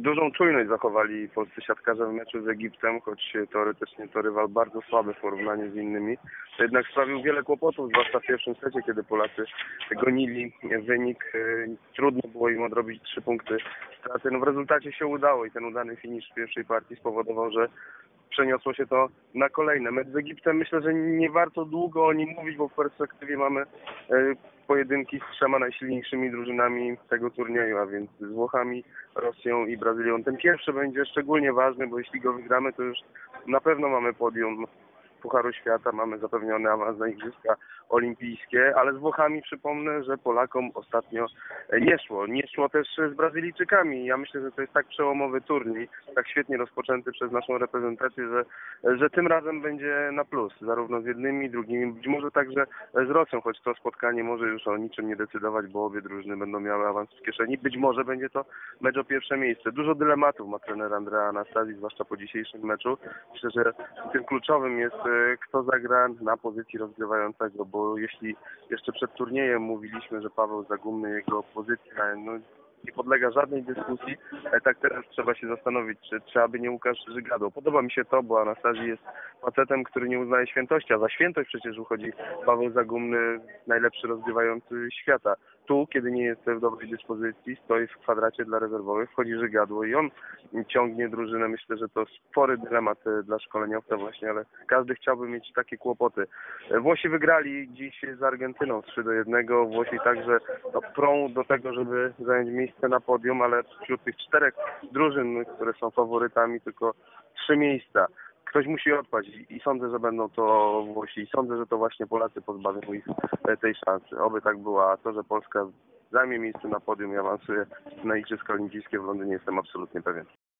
Dużą czujność zachowali polscy siatkarze w meczu z Egiptem, choć teoretycznie to rywal bardzo słaby w porównaniu z innymi. To jednak sprawił wiele kłopotów, zwłaszcza w pierwszym secie, kiedy Polacy gonili wynik. Trudno było im odrobić 3 punkty straty. No w rezultacie się udało i ten udany finisz w pierwszej partii spowodował, że przeniosło się to na kolejne. Mecz z Egiptem myślę, że nie warto długo o nim mówić, bo w perspektywie mamy pojedynki z 3 najsilniejszymi drużynami tego turnieju, a więc z Włochami, Rosją i Brazylią. Ten pierwszy będzie szczególnie ważny, bo jeśli go wygramy, to już na pewno mamy podium Pucharu Świata, mamy zapewniony awans na Igrzyska Olimpijskie, ale z Włochami przypomnę, że Polakom ostatnio nie szło. Nie szło też z Brazylijczykami. Ja myślę, że to jest tak przełomowy turniej, tak świetnie rozpoczęty przez naszą reprezentację, że tym razem będzie na plus, zarówno z jednymi, drugimi, być może także z Rosją, choć to spotkanie może już o niczym nie decydować, bo obie drużyny będą miały awans w kieszeni. Być może będzie to mecz o pierwsze miejsce. Dużo dylematów ma trener Andrea Anastazji, zwłaszcza po dzisiejszym meczu. Myślę, że tym kluczowym jest, kto zagra na pozycji rozgrywającego, bo jeśli jeszcze przed turniejem mówiliśmy, że Paweł Zagumny, jego pozycja nie podlega żadnej dyskusji, tak teraz trzeba się zastanowić, czy aby nie Łukasz Żygardło. Podoba mi się to, bo Anastazji jest facetem, który nie uznaje świętości, a za świętość przecież uchodzi Paweł Zagumny, najlepszy rozgrywający świata. Tu, kiedy nie jest w dobrej dyspozycji, stoi w kwadracie dla rezerwowych, wchodzi Żygardło i on ciągnie drużynę. Myślę, że to spory dylemat dla szkoleniowca właśnie, ale każdy chciałby mieć takie kłopoty. Włosi wygrali dziś z Argentyną 3-1. Włosi także prą do tego, żeby zająć miejsce na podium, ale wśród tych 4 drużyn, które są faworytami, tylko 3 miejsca. Ktoś musi odpaść i sądzę, że będą to Włosi i sądzę, że to właśnie Polacy pozbawią ich tej szansy. Oby tak było, a to, że Polska zajmie miejsce na podium i awansuje na Igrzyska Olimpijskie w Londynie, jestem absolutnie pewien.